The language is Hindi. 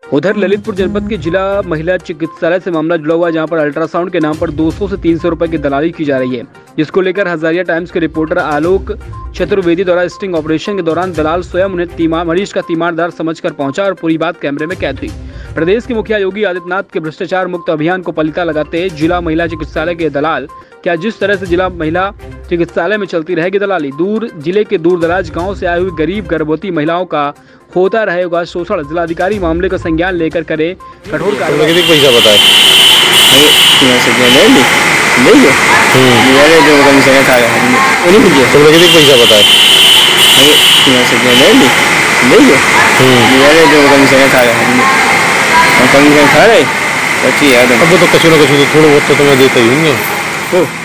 उधर ललितपुर जनपद के जिला महिला चिकित्सालय से मामला जुड़ा हुआ, जहां पर अल्ट्रासाउंड के नाम पर 200 से 300 रुपए की दलाली की जा रही है, जिसको लेकर हजारिया टाइम्स के रिपोर्टर आलोक चतुर्वेदी द्वारा स्टिंग ऑपरेशन के दौरान दलाल स्वयं उन्हें मरीज का तीमारदार समझकर पहुंचा और पूरी बात कैमरे में कैद हुई। प्रदेश के मुखिया योगी आदित्यनाथ के भ्रष्टाचार मुक्त अभियान को पलीता लगाते जिला महिला चिकित्सालय के दलाल, क्या जिस तरह से जिला महिला चिकित्सालय में चलती रहेगी दलाली, जिले के दूर दराज गाँव से आई हुई गरीब गर्भवती महिलाओं का होता रहेगा शोषण। जिलाधिकारी मामले का संज्ञान लेकर करे कठोर कार्रवाई। पैसा बताए पैसा बताए अब वो तो कछु ना कछु तो थोड़ा बहुत तो तुम्हें देते ही होंगे।